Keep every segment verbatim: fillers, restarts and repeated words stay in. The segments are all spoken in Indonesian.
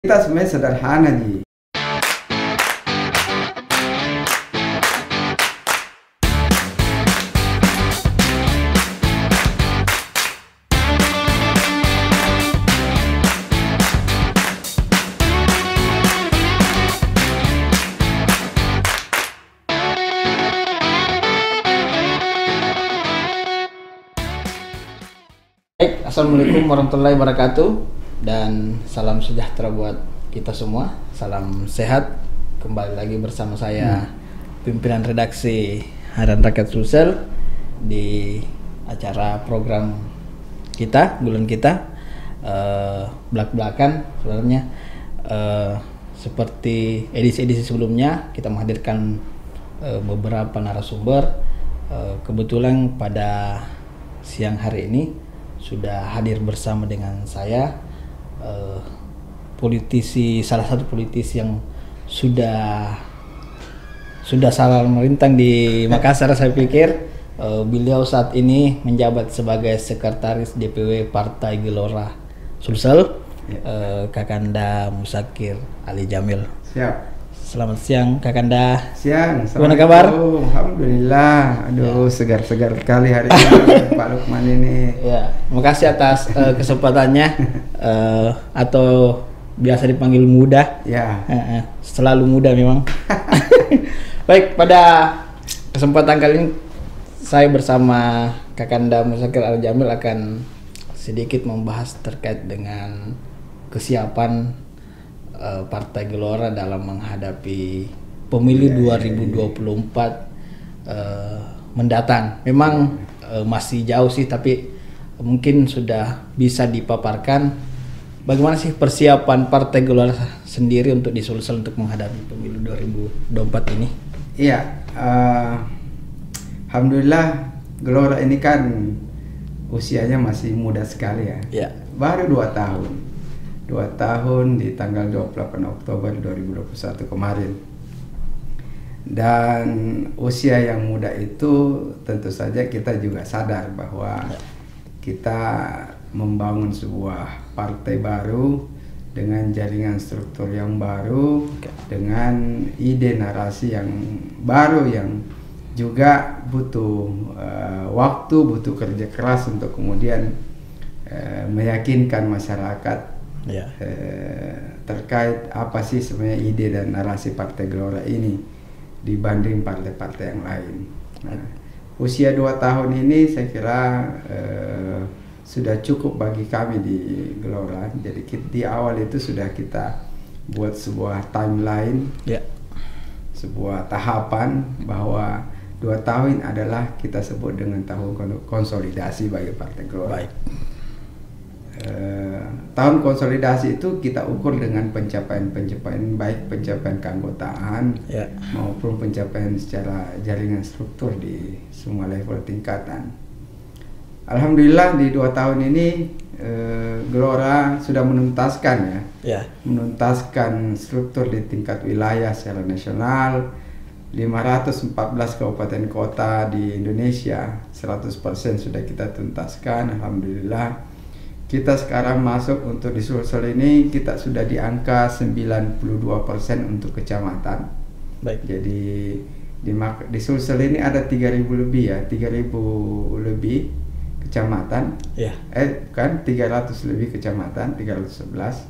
Kita sebenarnya sederhana Ji. Baik, assalamualaikum warahmatullahi wabarakatuh dan salam sejahtera buat kita semua. Salam sehat. Kembali lagi bersama saya hmm. pimpinan redaksi Harian Rakyat Sulsel di acara program kita, bulan kita uh, belak-belakan sebenarnya. Uh, seperti edisi-edisi sebelumnya kita menghadirkan uh, beberapa narasumber. Uh, kebetulan pada siang hari ini sudah hadir bersama dengan saya uh, politisi, salah satu politisi yang sudah sudah salah merintang di Makassar. Saya pikir uh, beliau saat ini menjabat sebagai sekretaris D P W Partai Gelora Sulsel, uh, Kakanda Musakir Ali Jamil. Siap. Selamat siang Kakanda. Siang. Gimana kabar? Alhamdulillah. Aduh, ya. Segar-segar sekali hari ini Pak Lukman ini. Ya, terima kasih atas uh, kesempatannya uh, atau biasa dipanggil muda. Ya. Uh, uh, selalu muda memang. Baik, pada kesempatan kali ini saya bersama Kakanda Musakir Ali Jamil akan sedikit membahas terkait dengan kesiapan uh, Partai Gelora dalam menghadapi pemilu ya, dua ribu dua puluh empat uh, mendatang. Memang uh, masih jauh sih, tapi mungkin sudah bisa dipaparkan bagaimana sih persiapan Partai Gelora sendiri untuk di Sulsel untuk menghadapi pemilu dua ribu dua puluh empat ini. Iya, uh, alhamdulillah Gelora ini kan usianya masih muda sekali ya. Ya. Baru dua tahun. Dua tahun di tanggal dua puluh delapan Oktober dua ribu dua puluh satu kemarin. Dan usia yang muda itu tentu saja kita juga sadar bahwa ya. Kita membangun sebuah partai baru dengan jaringan struktur yang baru, okay. dengan ide narasi yang baru yang juga butuh uh, waktu, butuh kerja keras untuk kemudian uh, meyakinkan masyarakat yeah. uh, terkait apa sih sebenarnya ide dan narasi Partai Gelora ini dibanding partai-partai yang lain. Nah, usia dua tahun ini saya kira uh, sudah cukup bagi kami di Gelora. Jadi di awal itu sudah kita buat sebuah timeline, yeah. sebuah tahapan bahwa dua tahun adalah kita sebut dengan tahun konsolidasi bagi Partai Gelora. Baik. Uh, tahun konsolidasi itu kita ukur dengan pencapaian-pencapaian baik pencapaian keanggotaan yeah. maupun pencapaian secara jaringan struktur di semua level tingkatan. Alhamdulillah di dua tahun ini uh, Gelora sudah menuntaskan ya, yeah. menuntaskan struktur di tingkat wilayah secara nasional. lima ratus empat belas kabupaten kota di Indonesia seratus persen sudah kita tuntaskan. Alhamdulillah. Kita sekarang masuk untuk di Sulsel ini kita sudah di angka sembilan puluh dua persen untuk kecamatan. Baik. Jadi di, di Sulsel ini ada tiga ribu lebih ya, tiga ribu lebih kecamatan. Yeah. Eh kan tiga ratus lebih kecamatan, tiga ratus sebelas.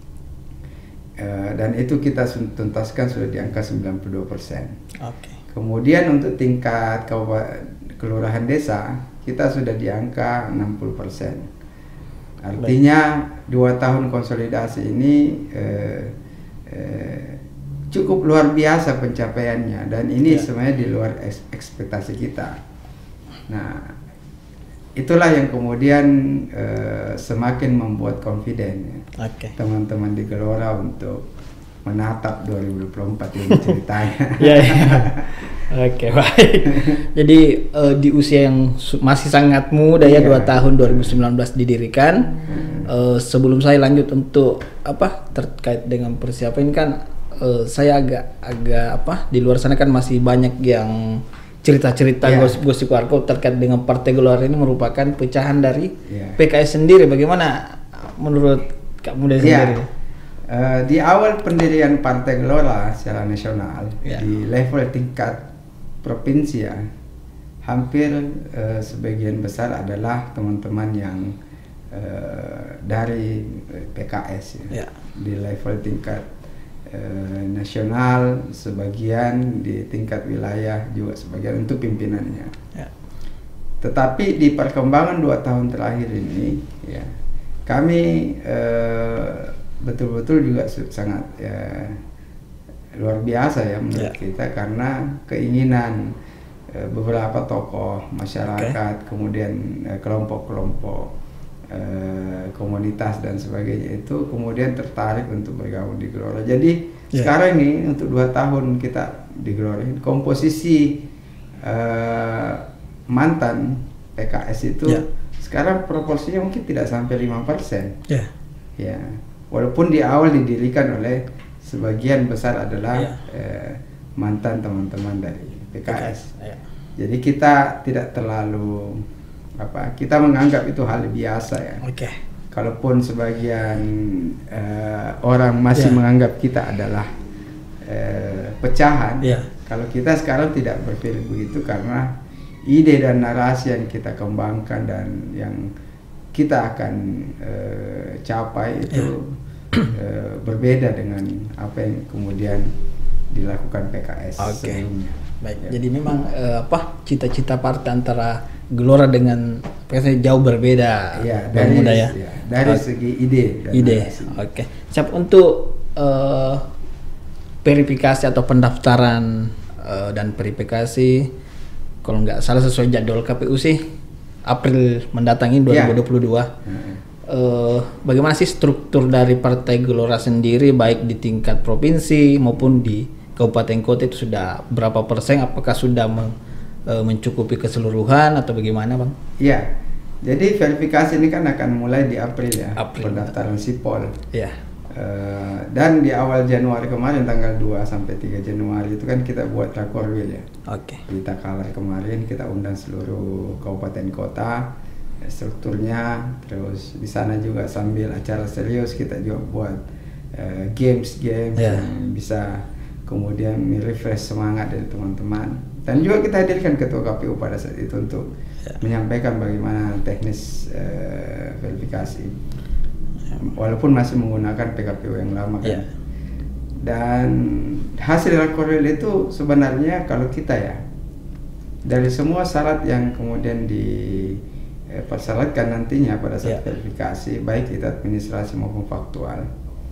Uh, dan itu kita tuntaskan sudah di angka sembilan puluh dua persen. Okay. Kemudian untuk tingkat kabupaten kelurahan desa kita sudah di angka enam puluh persen. Artinya dua tahun konsolidasi ini eh, eh, cukup luar biasa pencapaiannya dan ini ya. Sebenarnya di luar ekspektasi kita. Nah, itulah yang kemudian eh, semakin membuat confident ya, okay. teman-teman di Gelora untuk menatap dua ribu dua puluh empat ini ceritanya. Ya, ya. Oke, baik. Jadi uh, di usia yang masih sangat muda ya, dua tahun dua ribu sembilan belas didirikan. Hmm. Uh, sebelum saya lanjut untuk apa terkait dengan persiapan kan, uh, saya agak agak apa di luar sana kan masih banyak yang cerita-cerita yeah. gosip-gosip warkop terkait dengan Partai Gelora ini merupakan pecahan dari yeah. P K S sendiri. Bagaimana menurut Kak Muda sendiri? Yeah. uh, di awal pendirian Partai Gelora secara nasional Ya. di level tingkat provinsi ya, hampir uh, sebagian besar adalah teman-teman yang uh, dari P K S ya. Ya. Di level tingkat uh, nasional, sebagian di tingkat wilayah juga sebagian untuk pimpinannya. Ya. Tetapi di perkembangan dua tahun terakhir ini, ya, kami uh, betul-betul juga sangat ya, luar biasa ya menurut Ya. kita, karena keinginan uh, beberapa tokoh masyarakat, okay. kemudian uh, kelompok-kelompok uh, komunitas dan sebagainya itu kemudian tertarik untuk bergabung di Gelora. Jadi ya. Sekarang ini untuk dua tahun kita di Gelora ini, komposisi uh, mantan P K S itu ya. Sekarang proporsinya mungkin tidak sampai lima persen. Ya. Ya. Walaupun di awal didirikan oleh sebagian besar adalah ya. eh, mantan teman-teman dari P K S. P K S ya. Jadi kita tidak terlalu apa, kita menganggap itu hal biasa ya. Oke. Okay. Kalaupun sebagian eh, orang masih ya. menganggap kita adalah eh, pecahan, ya. Kalau kita sekarang tidak berpikir begitu, karena ide dan narasi yang kita kembangkan dan yang kita akan uh, capai itu yeah. uh, berbeda dengan apa yang kemudian dilakukan P K S okay. sebelumnya. Baik, ya. Jadi memang uh, apa cita-cita partai antara Gelora dengan P K S jauh berbeda. Ya, dari muda, ya. Ya, dari uh, segi ide. Dan ide. Oke. Okay. Siap untuk uh, verifikasi atau pendaftaran uh, dan verifikasi. Kalau nggak salah sesuai jadwal K P U sih April mendatang ini dua ribu dua puluh dua. Ya. Uh, bagaimana sih struktur dari Partai Gelora sendiri, baik di tingkat provinsi maupun di kabupaten kota, itu sudah berapa persen? Apakah sudah men, uh, mencukupi keseluruhan atau bagaimana, Bang? Iya. Jadi verifikasi ini kan akan mulai di April ya. April. Pendaftaran sipol. Iya. Uh, dan di awal Januari kemarin tanggal dua sampai tiga Januari itu kan kita buat rakorwil ya. Oke. Okay. Di Takalar kemarin kita undang seluruh kabupaten kota, strukturnya, terus di sana juga sambil acara serius kita juga buat uh, games games yeah. yang bisa kemudian merefresh semangat dari teman-teman, dan juga kita hadirkan ketua K P U pada saat itu untuk yeah. menyampaikan bagaimana teknis uh, verifikasi. Walaupun masih menggunakan P K P U yang lama kan. Yeah. Dan hasil rakorwil itu sebenarnya kalau kita ya, dari semua syarat yang kemudian dipersyaratkan nantinya pada saat yeah. verifikasi, baik itu administrasi maupun faktual,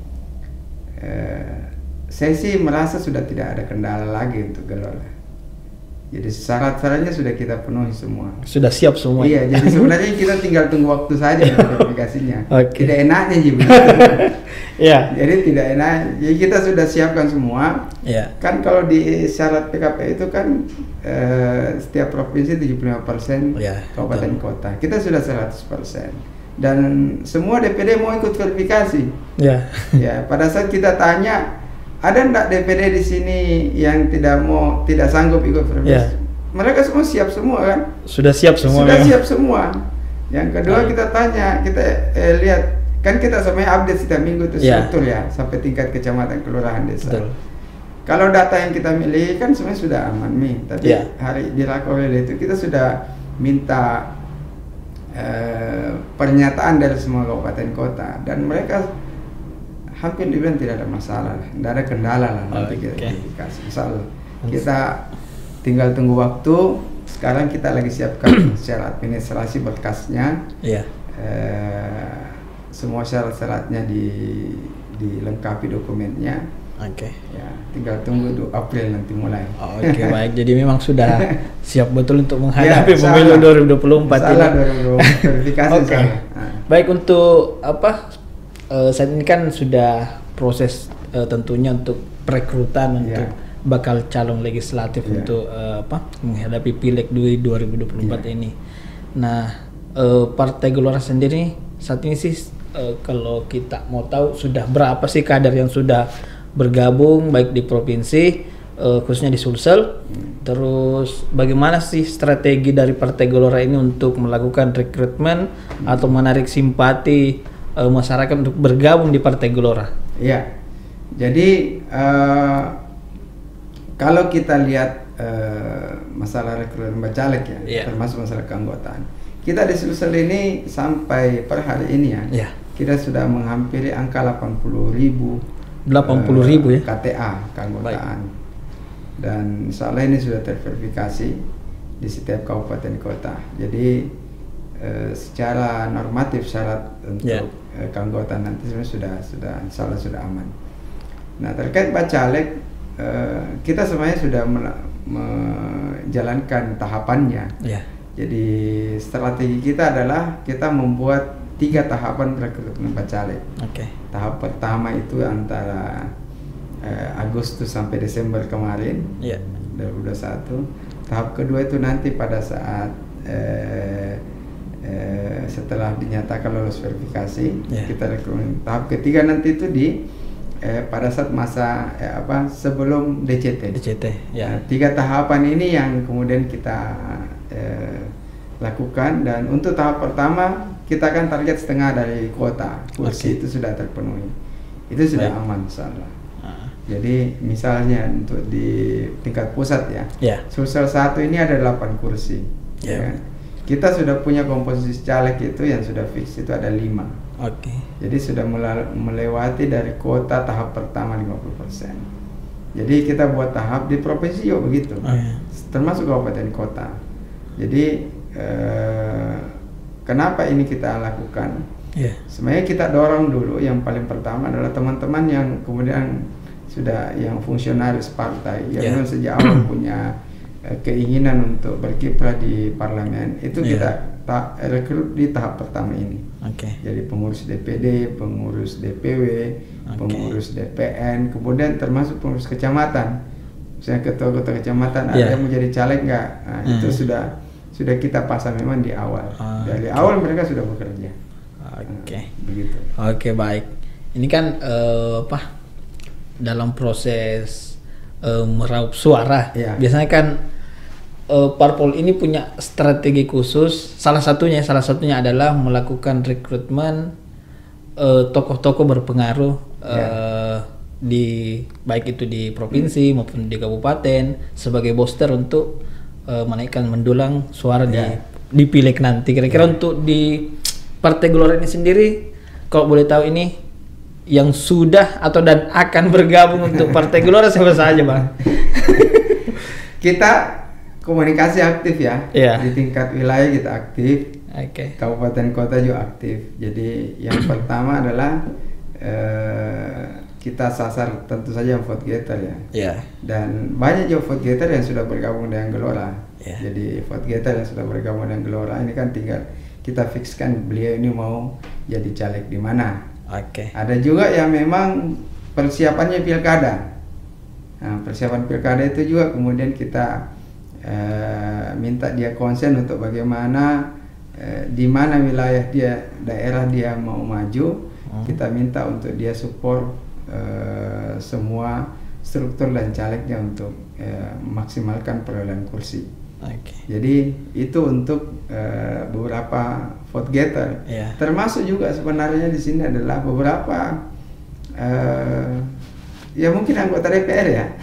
eh, saya sih merasa sudah tidak ada kendala lagi untuk Gelora. Jadi syarat-syaratnya sudah kita penuhi semua. Sudah siap semua. Iya, jadi sebenarnya kita tinggal tunggu waktu saja untuk verifikasinya. Okay. Tidak enaknya sih begitu. Iya. Jadi tidak enak. Jadi kita sudah siapkan semua. Iya. Kan kalau di syarat P K P itu kan eh, setiap provinsi tujuh puluh lima persen, ya, kabupaten betul. Kota. Kita sudah seratus persen. Dan semua D P D mau ikut verifikasi. Iya. Ya, pada saat kita tanya, ada enggak D P D di sini yang tidak mau, tidak sanggup ikut verifikasi? Yeah. Mereka semua siap semua kan? Sudah siap semua. Sudah ya? siap semua. Yang kedua, kita tanya, kita eh, lihat, kan kita sampai update setiap minggu itu struktur yeah. ya, sampai tingkat kecamatan, kelurahan, desa. Betul. Kalau data yang kita miliki kan sebenarnya sudah aman nih, tapi yeah. hari di rakorwil itu kita sudah minta eh, pernyataan dari semua kabupaten kota, dan mereka hampir dibilang tidak ada masalah, tidak ada kendala lah nanti okay. kita dikasih. Misal kita tinggal tunggu waktu. Sekarang kita lagi siapkan secara administrasi berkasnya. Iya. Eh, semua syarat-syaratnya di dilengkapi dokumennya. Oke. Okay. Ya, tinggal tunggu dua April nanti mulai. Oh, Oke okay, baik. Jadi memang sudah siap betul untuk menghadapi ya, pemilu dua ribu dua puluh empat ini. Salah dua ribu dua puluh empat verifikasi. Oke. Okay. Nah. Baik, untuk apa? Uh, saat ini kan sudah proses uh, tentunya untuk perekrutan yeah. untuk bakal calon legislatif yeah. untuk uh, apa menghadapi Pileg dua ribu dua puluh empat yeah. ini. Nah, uh, Partai Gelora sendiri saat ini sih uh, kalau kita mau tahu sudah berapa sih kader yang sudah bergabung baik di provinsi uh, khususnya di Sulsel. Hmm. Terus bagaimana sih strategi dari Partai Gelora ini untuk melakukan rekrutmen hmm. atau menarik simpati uh, masyarakat untuk bergabung di Partai Gelora? Iya. Jadi uh, kalau kita lihat uh, masalah rekrutmen bacalek ya, yeah. termasuk masalah keanggotaan, kita di Sulsel ini sampai per hari ini ya, yeah. kita sudah menghampiri angka delapan puluh ribu delapan puluh ribu uh, ya K T A keanggotaan. Baik. Dan insya Allah ini sudah terverifikasi di setiap kabupaten kota. Jadi eh, secara normatif syarat untuk yeah. eh, keanggotaan nanti sebenarnya sudah sudah insya Allah sudah aman. Nah terkait bacalek, eh, kita semuanya sudah menjalankan tahapannya. Yeah. Jadi strategi kita adalah kita membuat tiga tahapan rekrutmen bacalek. Okay. Tahap pertama itu antara Uh, Agustus sampai Desember kemarin, yeah. dua ribu dua puluh satu. Tahap kedua itu nanti pada saat uh, uh, setelah dinyatakan lolos verifikasi, yeah. kita rekrutmen. Tahap ketiga nanti itu di uh, pada saat masa uh, apa sebelum D C T. D C T, ya. Nah, tiga tahapan ini yang kemudian kita uh, lakukan, dan untuk tahap pertama kita akan target setengah dari kuota kursi. Okay. Itu sudah terpenuhi. Itu sudah Baik. aman insyaallah. Jadi misalnya untuk di tingkat pusat ya, yeah. Sulsel satu ini ada delapan kursi. Yeah. Ya kan? Kita sudah punya komposisi caleg itu yang sudah fix itu ada lima. Oke. Okay. Jadi sudah melewati dari kuota tahap pertama lima puluh persen. Jadi kita buat tahap di provinsi juga begitu, oh, yeah. termasuk kabupaten kota. Jadi eh, kenapa ini kita lakukan? Yeah. Sebenarnya kita dorong dulu yang paling pertama adalah teman-teman yang kemudian sudah yang fungsionaris partai yang yeah. sejak awal punya uh, keinginan untuk berkiprah di parlemen itu yeah. kita tak rekrut di tahap pertama ini. Okay. Jadi pengurus D P D, pengurus D P W, okay. pengurus D P N, kemudian termasuk pengurus kecamatan. Misalnya ketua-ketua kecamatan yeah. ada yang menjadi caleg nggak? Nah, mm. itu sudah sudah kita pasang memang di awal. Uh, Dari okay. awal mereka sudah bekerja. Oke. Okay. Nah, begitu. Oke okay, baik. Ini kan uh, apa? Dalam proses uh, meraup suara, yeah. biasanya kan uh, parpol ini punya strategi khusus. Salah satunya, salah satunya adalah melakukan rekrutmen uh, tokoh-tokoh berpengaruh uh, yeah. di baik itu di provinsi hmm. maupun di kabupaten sebagai booster untuk uh, menaikkan mendulang suara yeah. di di pileg nanti. Kira-kira yeah. untuk di Partai Gelora ini sendiri, kalau boleh tahu ini yang sudah atau dan akan bergabung untuk Partai Gelora siapa saja, Bang? Kita komunikasi aktif ya, yeah. di tingkat wilayah kita aktif, okay. kabupaten kota juga aktif. Jadi yang pertama adalah eh, kita sasar tentu saja yang vote getter ya, yeah. dan banyak juga vote getter yang sudah bergabung dengan Gelora. Yeah. Jadi vote getter yang sudah bergabung dengan Gelora ini kan tinggal kita fixkan beliau ini mau jadi caleg di mana. Oke. Okay. Ada juga yang memang persiapannya pilkada. Nah, persiapan pilkada itu juga kemudian kita eh, minta dia konsen untuk bagaimana eh, di mana wilayah dia, daerah dia mau maju. Hmm. Kita minta untuk dia support eh, semua struktur dan calegnya untuk eh, memaksimalkan perolehan kursi. Okay. Jadi itu untuk uh, beberapa vote getter, yeah. termasuk juga sebenarnya di sini adalah beberapa uh, ya mungkin anggota D P R ya,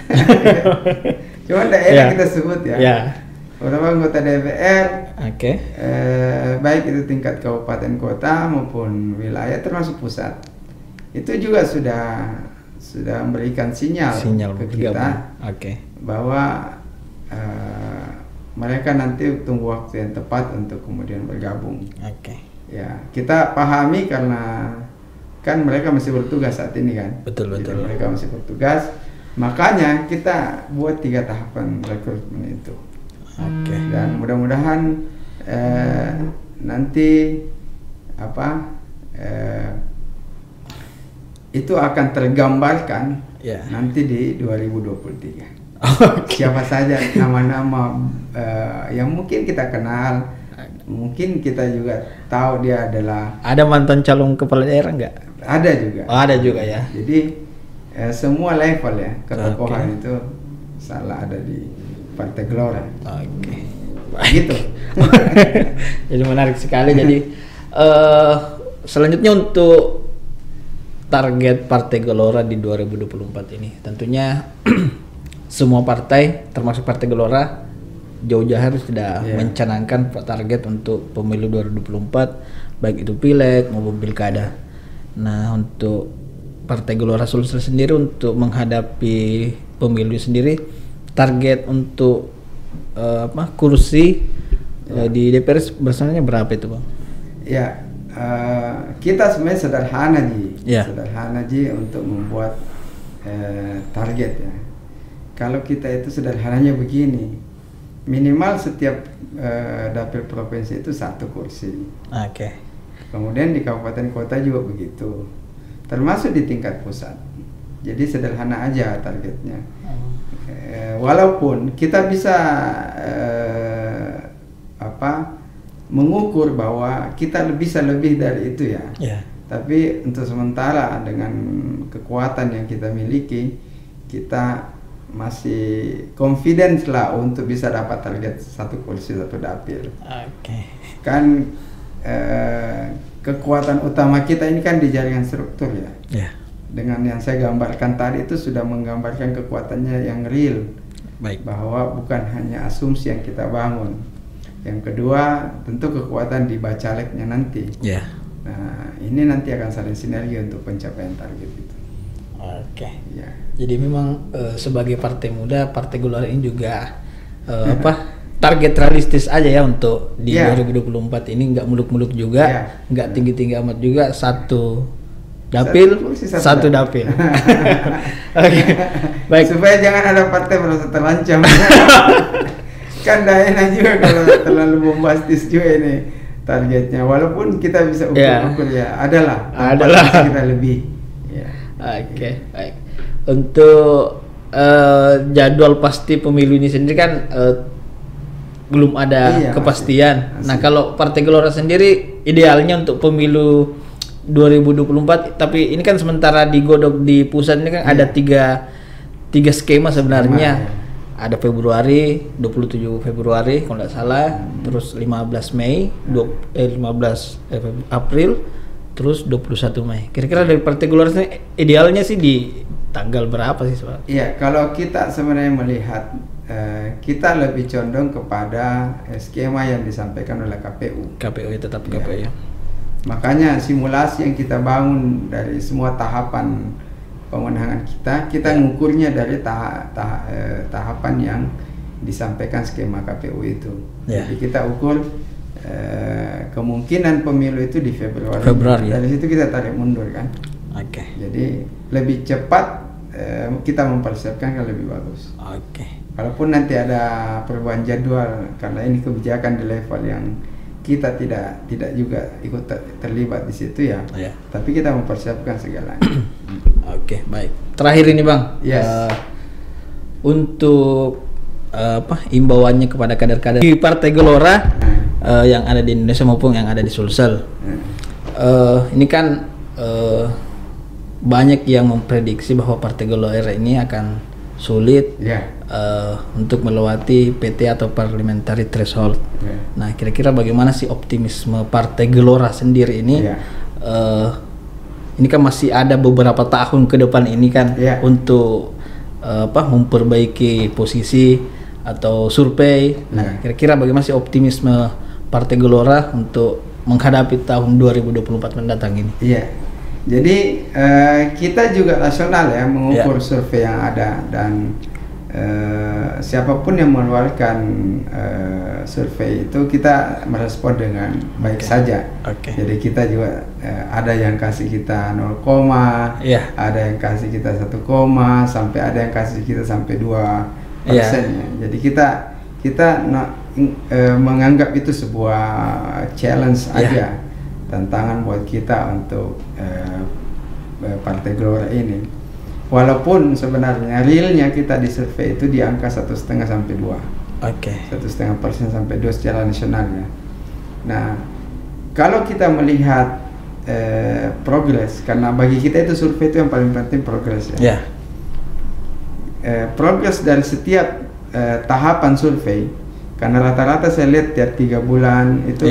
cuma daerah yeah. kita sebut ya, yeah. beberapa anggota D P R, okay. uh, baik itu tingkat kabupaten kota maupun wilayah termasuk pusat, itu juga sudah sudah memberikan sinyal, sinyal ke kita okay. bahwa uh, mereka nanti tunggu waktu yang tepat untuk kemudian bergabung. Oke. Okay. Ya, kita pahami karena kan mereka masih bertugas saat ini kan. Betul betul. Jadi mereka masih bertugas, makanya kita buat tiga tahapan rekrutmen itu. Oke. Okay. Dan mudah-mudahan eh, nanti apa eh, itu akan tergambarkan yeah. nanti di dua ribu dua puluh tiga. Okay. Siapa saja nama-nama uh, yang mungkin kita kenal, mungkin kita juga tahu dia adalah. Ada mantan calon kepala daerah nggak? Ada juga. Oh, ada juga ya. Jadi uh, semua level ya ketokohan okay. itu salah ada di Partai Gelora. Oke. Okay. Gitu. Jadi menarik sekali. Jadi uh, selanjutnya untuk target Partai Gelora di dua ribu dua puluh empat ini, tentunya semua partai termasuk Partai Gelora jauh-jauh hari sudah yeah. mencanangkan target untuk pemilu dua ribu dua puluh empat, baik itu pileg maupun pilkada. Nah, untuk Partai Gelora Sulsel sendiri untuk menghadapi pemilu sendiri, target untuk uh, apa kursi yeah. uh, di D P R bersamanya berapa itu, Bang? Ya, uh, kita sebenarnya sederhana Ji, yeah. sederhana Ji untuk membuat uh, target ya. Kalau kita itu sederhananya begini, minimal setiap uh, dapil provinsi itu satu kursi. Oke. Okay. Kemudian di kabupaten kota juga begitu, termasuk di tingkat pusat. Jadi sederhana aja targetnya. Hmm. Uh, walaupun kita bisa uh, apa mengukur bahwa kita bisa lebih dari itu ya. Yeah. Tapi untuk sementara dengan kekuatan yang kita miliki, kita masih confidence lah untuk bisa dapat target satu kursi satu dapil. Oke. Okay. Kan eh, kekuatan utama kita ini kan di jaringan struktur ya. Yeah. Dengan yang saya gambarkan tadi itu sudah menggambarkan kekuatannya yang real. Baik. Bahwa bukan hanya asumsi yang kita bangun. Yang kedua tentu kekuatan di bacaleknya nanti. Yeah. Nah ini nanti akan saling sinergi untuk pencapaian target itu. Oke. Okay. Ya. Jadi memang uh, sebagai partai muda, Partai Gelora ini juga uh, apa target realistis aja ya untuk di yeah. dua ribu dua puluh empat ini, nggak muluk-muluk juga, yeah. nggak yeah. tinggi-tinggi amat juga, satu dapil, satu, satu, satu dapil. Oke. Okay. Baik. Supaya jangan ada partai merasa terancam. Kan dayana juga kalau terlalu bombastis juga ini targetnya. Walaupun kita bisa ukur-ukur yeah. ya, adalah, adalah kita lebih. Yeah. Oke, okay, baik. Untuk uh, jadwal pasti pemilu ini sendiri kan uh, belum ada iya, kepastian. Masih, masih. Nah, kalau Partai Gelora sendiri idealnya untuk pemilu dua ribu dua puluh empat, tapi ini kan sementara digodok di pusat ini kan iya. ada tiga tiga skema sebenarnya. Skema, ya. Ada Februari, dua puluh tujuh Februari kalau nggak salah, hmm. terus lima belas Mei, lima belas April, terus dua puluh satu Mei. Kira-kira dari Partai Gelora sendiri idealnya sih di tanggal berapa sih soal? Iya, kalau kita sebenarnya melihat eh, kita lebih condong kepada skema yang disampaikan oleh K P U. K P U ya, tetap ya. K P U ya. Makanya simulasi yang kita bangun dari semua tahapan pemenangan kita, kita ngukurnya dari tahap taha, eh, tahapan yang disampaikan skema K P U itu. Ya. Jadi kita ukur eh, kemungkinan pemilu itu di Februari. Februari. Dari ya. situ kita tarik mundur kan. Oke. Okay. Jadi lebih cepat eh, kita mempersiapkan yang lebih bagus. Oke. Okay. Walaupun nanti ada perubahan jadwal karena ini kebijakan di level yang kita tidak tidak juga ikut ter, terlibat di situ ya. Yeah. Tapi kita mempersiapkan segalanya. Oke, okay, baik. Terakhir ini Bang. Yes. Uh, untuk uh, apa imbauannya kepada kader-kader di Partai Gelora hmm. uh, yang ada di Indonesia maupun yang ada di Sulsel. Hmm. Uh, ini kan uh, banyak yang memprediksi bahwa Partai Gelora ini akan sulit yeah. uh, untuk melewati P T atau parliamentary threshold. Yeah. Nah, kira-kira bagaimana sih optimisme Partai Gelora sendiri ini? Yeah. Uh, ini kan masih ada beberapa tahun ke depan ini kan yeah. untuk uh, apa memperbaiki posisi atau survei. Nah, yeah. kira-kira bagaimana sih optimisme Partai Gelora untuk menghadapi tahun dua ribu dua puluh empat mendatang ini? Iya. Yeah. Jadi uh, kita juga rasional ya mengukur yeah. survei yang ada dan uh, siapapun yang mengeluarkan uh, survei itu kita merespon dengan baik okay. saja. Okay. Jadi kita juga uh, ada yang kasih kita nol, yeah. ada yang kasih kita satu, sampai ada yang kasih kita sampai dua persen. Yeah. Jadi kita kita no, uh, menganggap itu sebuah challenge yeah. aja. Tantangan buat kita untuk uh, Partai Gelora ini. Walaupun sebenarnya realnya kita di survei itu di angka satu setengah sampai dua. Oke. Satu setengah persen sampai dua secara nasionalnya. Nah, kalau kita melihat uh, progres, karena bagi kita itu survei itu yang paling penting progres ya. Yeah. Uh, progres dari setiap uh, tahapan survei, karena rata-rata saya lihat tiap tiga bulan itu. Yeah.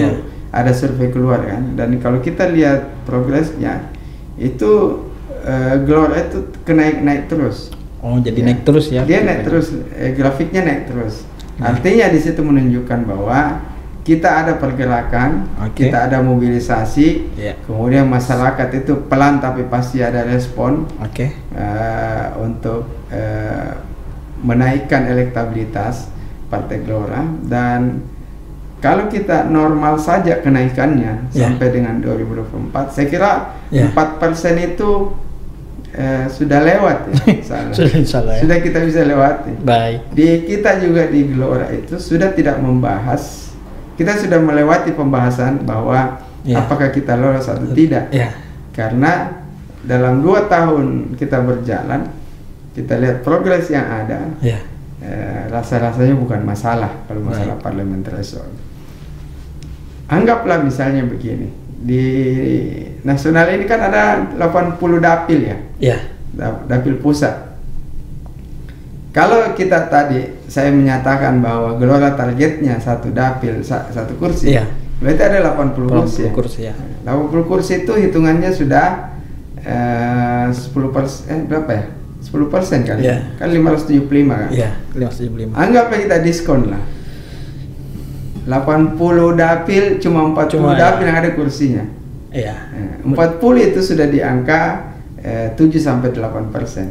ada survei keluar kan, dan kalau kita lihat progresnya itu uh, Gelora itu naik-naik terus. Oh, jadi ya. naik terus ya? Dia naik terus, eh, grafiknya naik terus. Hmm. Artinya di situ menunjukkan bahwa kita ada pergerakan, okay. kita ada mobilisasi, yeah. kemudian masyarakat itu pelan tapi pasti ada respon okay. uh, untuk uh, menaikkan elektabilitas Partai Gelora. Dan kalau kita normal saja kenaikannya yeah. sampai dengan dua ribu dua puluh empat, saya kira yeah. empat persen itu eh, sudah lewat ya. Salah. sudah, salah, ya. Sudah kita bisa lewati. Baik. Di kita juga di Gelora itu sudah tidak membahas, kita sudah melewati pembahasan bahwa yeah. apakah kita lolos atau tidak. Yeah. Karena dalam dua tahun kita berjalan, kita lihat progres yang ada. Yeah. Eh, rasa-rasanya bukan masalah kalau masalah parliament threshold. Anggaplah misalnya begini, di nasional ini kan ada delapan puluh dapil ya, ya. dapil pusat. Kalau kita tadi saya menyatakan bahwa Gelora targetnya satu dapil satu kursi, ya. berarti ada delapan puluh kursi. kursi ya. delapan puluh kursi itu hitungannya sudah eh, sepuluh persen, eh, berapa ya? sepuluh persen kali, ya. kan lima ratus tujuh puluh lima kan? Iya, lima ratus tujuh puluh lima. Anggaplah kita diskon lah. delapan puluh dapil, cuma empat puluh cuma dapil ya. yang ada kursinya. Iya. Eh, empat puluh itu sudah di angka eh, tujuh sampai delapan persen.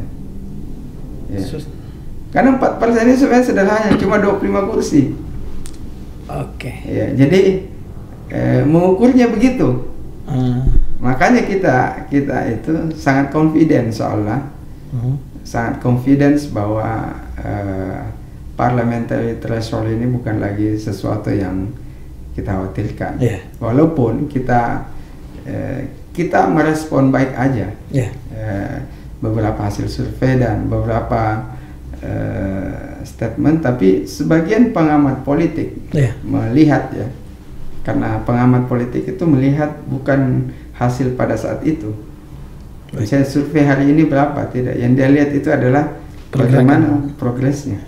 Ya. Karena empat persen ini sebenarnya sederhana, cuma dua puluh lima kursi. Oke. Okay. Ya, jadi eh, mengukurnya begitu. Hmm. Makanya kita kita itu sangat confident soalnya. Hmm. Sangat confidence bahwa eh, parliamentary threshold ini bukan lagi sesuatu yang kita khawatirkan. Yeah. Walaupun kita eh, kita merespon baik aja yeah. eh, beberapa hasil survei dan beberapa eh, statement, tapi sebagian pengamat politik yeah. melihat ya, karena pengamat politik itu melihat bukan hasil pada saat itu. Misalnya survei hari ini berapa, tidak. Yang dia lihat itu adalah bagaimana progresnya.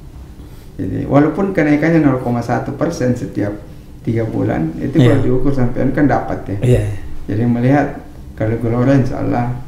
Jadi walaupun kenaikannya nol koma satu persen setiap tiga bulan, itu yeah. kalau diukur sampai kan dapat ya. Yeah. Jadi melihat kalau Gelora insya Allah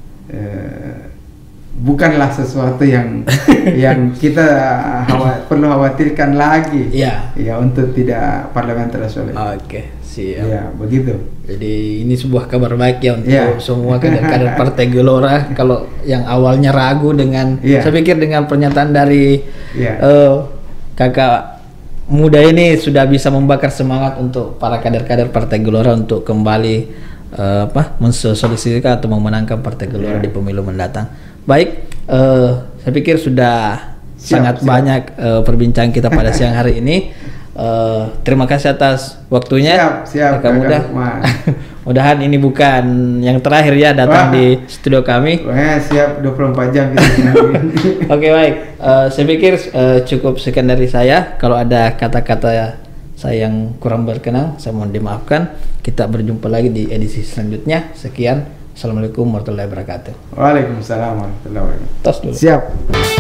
eh, bukanlah sesuatu yang yang kita khawatir, perlu khawatirkan lagi. Yeah. Ya untuk tidak parliamentary threshold. Oke, okay. siap. Ya begitu. Jadi ini sebuah kabar baik ya untuk yeah. semua kader-kader Partai Gelora. Kalau yang awalnya ragu dengan, yeah. saya pikir dengan pernyataan dari yeah. uh, kakak muda ini sudah bisa membakar semangat untuk para kader-kader Partai Gelora untuk kembali uh, apa mensosialisasikan atau memenangkan Partai Gelora yeah. di pemilu mendatang. Baik, uh, saya pikir sudah siap, sangat siap. banyak uh, perbincangan kita pada siang hari ini. Uh, terima kasih atas waktunya. Siap, siap. Kakak muda. Mudahan ini bukan yang terakhir ya datang Wah. di studio kami. Wah, siap dua puluh empat jam. Oke, baik. Uh, saya pikir uh, cukup sekian dari saya. Kalau ada kata-kata saya yang kurang berkenan, saya mohon dimaafkan. Kita berjumpa lagi di edisi selanjutnya. Sekian. Assalamualaikum warahmatullahi wabarakatuh. Waalaikumsalam warahmatullahi wabarakatuh. Tos dulu. Siap.